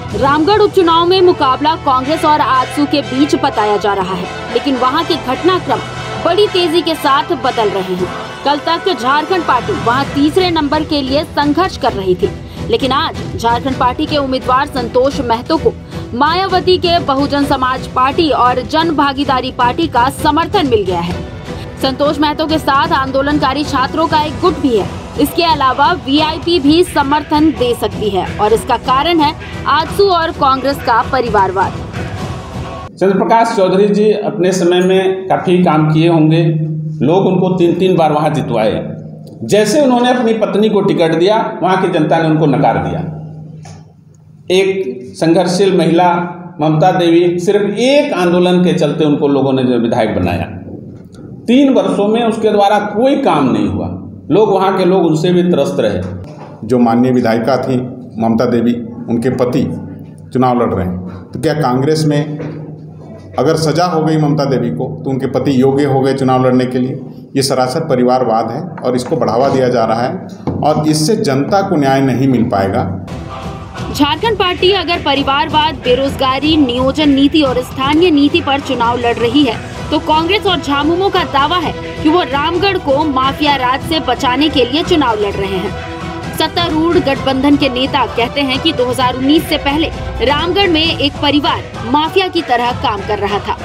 रामगढ़ उपचुनाव में मुकाबला कांग्रेस और आजसू के बीच बताया जा रहा है, लेकिन वहां के घटनाक्रम बड़ी तेजी के साथ बदल रहे हैं। कल तक झारखंड पार्टी वहां तीसरे नंबर के लिए संघर्ष कर रही थी, लेकिन आज झारखंड पार्टी के उम्मीदवार संतोष महतो को मायावती के बहुजन समाज पार्टी और जन भागीदारी पार्टी का समर्थन मिल गया है। संतोष महतो के साथ आंदोलनकारी छात्रों का एक गुट भी है। इसके अलावा वीआईपी भी समर्थन दे सकती है और इसका कारण है आजसू और कांग्रेस का परिवारवाद। चंद्रप्रकाश चौधरी जी अपने समय में काफी काम किए होंगे, लोग उनको 3-3 बार वहां जितवाए। जैसे उन्होंने अपनी पत्नी को टिकट दिया, वहां की जनता ने उनको नकार दिया। एक संघर्षशील महिला ममता देवी, सिर्फ एक आंदोलन के चलते उनको लोगों ने जो विधायक बनाया। 3 वर्षों में उसके द्वारा कोई काम नहीं हुआ। लोग, वहाँ के लोग उनसे भी त्रस्त रहे। जो माननीय विधायिका थी ममता देवी, उनके पति चुनाव लड़ रहे हैं, तो क्या कांग्रेस में अगर सजा हो गई ममता देवी को तो उनके पति योग्य हो गए चुनाव लड़ने के लिए? ये सरासर परिवारवाद है और इसको बढ़ावा दिया जा रहा है और इससे जनता को न्याय नहीं मिल पाएगा। झारखंड पार्टी अगर परिवारवाद, बेरोजगारी, नियोजन नीति और स्थानीय नीति पर चुनाव लड़ रही है, तो कांग्रेस और झामुमो का दावा है कि वो रामगढ़ को माफिया राज से बचाने के लिए चुनाव लड़ रहे हैं। सत्तारूढ़ गठबंधन के नेता कहते हैं कि 2019 से पहले रामगढ़ में एक परिवार माफिया की तरह काम कर रहा था।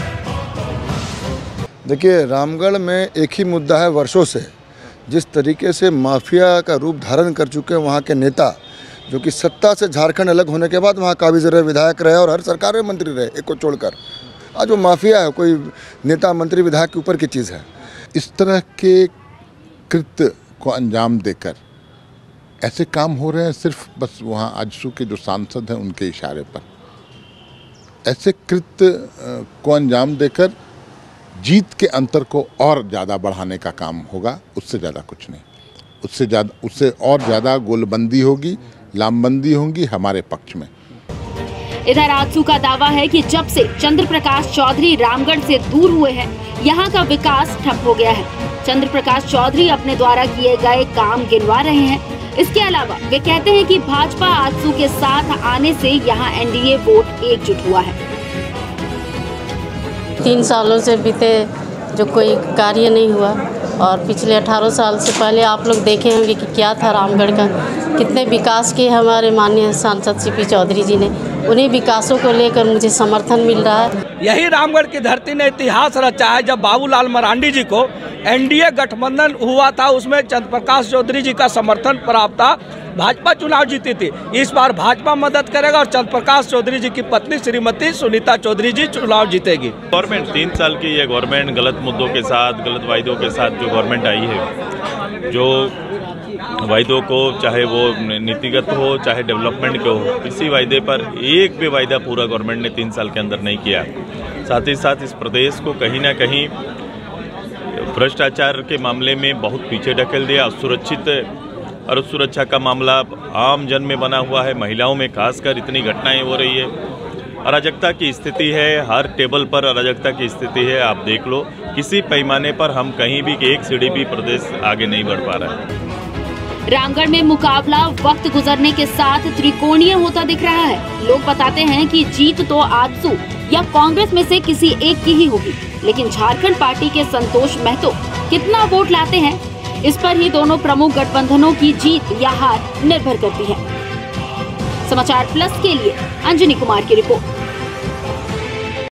देखिए, रामगढ़ में एक ही मुद्दा है वर्षों से। जिस तरीके से माफिया का रूप धारण कर चुके हैं वहाँ के नेता, जो कि सत्ता से झारखंड अलग होने के बाद वहाँ काबिज रहे, विधायक रहे और हर सरकार में मंत्री रहे, एक को छोड़कर। आज वो माफिया है, कोई नेता मंत्री विधायक के ऊपर की चीज़ है। इस तरह के कृत्य को अंजाम देकर ऐसे काम हो रहे हैं सिर्फ बस वहाँ आजसू के जो सांसद हैं उनके इशारे पर। ऐसे कृत्य को अंजाम देकर जीत के अंतर को और ज़्यादा बढ़ाने का काम होगा, उससे ज़्यादा कुछ नहीं। उससे और ज़्यादा गोलबंदी होगी, लामबंदी होगी हमारे पक्ष में। इधर आजसू का दावा है कि जब से चंद्रप्रकाश चौधरी रामगढ़ से दूर हुए हैं, यहाँ का विकास ठप हो गया है। चंद्रप्रकाश चौधरी अपने द्वारा किए गए काम गिनवा रहे हैं। इसके अलावा वे कहते हैं कि भाजपा आजसू के साथ आने से यहाँ एनडीए वोट एकजुट हुआ है। 3 सालों से बीते जो कोई कार्य नहीं हुआ और पिछले 18 साल से पहले आप लोग देखे होंगे कि क्या था रामगढ़ का, कितने विकास किए हमारे माननीय सांसद सीपी चौधरी जी ने। उन्हीं विकासों को लेकर मुझे समर्थन मिल रहा है। यही रामगढ़ की धरती ने इतिहास रचा है। जब बाबूलाल मरांडी जी को एनडीए गठबंधन हुआ था, उसमें चंद्रप्रकाश चौधरी जी का समर्थन प्राप्त था, भाजपा चुनाव जीती थी। इस बार भाजपा मदद करेगा और चंद्रप्रकाश चौधरी जी की पत्नी श्रीमती सुनीता चौधरी जी चुनाव जीतेगी। गवर्नमेंट 3 साल की ये गवर्नमेंट गलत मुद्दों के साथ, गलत वायदों के साथ जो गवर्नमेंट आई है, जो वायदों को चाहे वो नीतिगत हो चाहे डेवलपमेंट के हो, किसी वायदे पर एक भी वायदा पूरा गवर्नमेंट ने 3 साल के अंदर नहीं किया। साथ ही साथ इस प्रदेश को कहीं ना कहीं भ्रष्टाचार के मामले में बहुत पीछे ढकेल दिया। असुरक्षित और सुरक्षा का मामला आम जन में बना हुआ है, महिलाओं में खासकर इतनी घटनाएं हो रही है। अराजकता की स्थिति है, हर टेबल पर अराजकता की स्थिति है। आप देख लो, किसी पैमाने पर हम कहीं भी एक सीढ़ी भी प्रदेश आगे नहीं बढ़ पा रहा है। रामगढ़ में मुकाबला वक्त गुजरने के साथ त्रिकोणीय होता दिख रहा है। लोग बताते हैं कि जीत तो आजसू या कांग्रेस में से किसी एक की ही होगी, लेकिन झारखंड पार्टी के संतोष महतो कितना वोट लाते हैं, इस पर ही दोनों प्रमुख गठबंधनों की जीत या हार निर्भर करती है। समाचार प्लस के लिए अंजनी कुमार की रिपोर्ट।